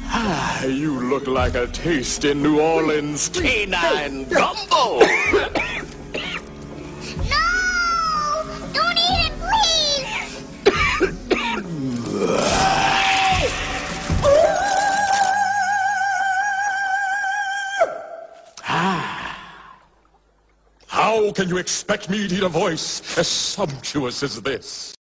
You look like a tasty New Orleans canine gumbo. No! Don't eat it, please! How can you expect me to eat a voice as sumptuous as this?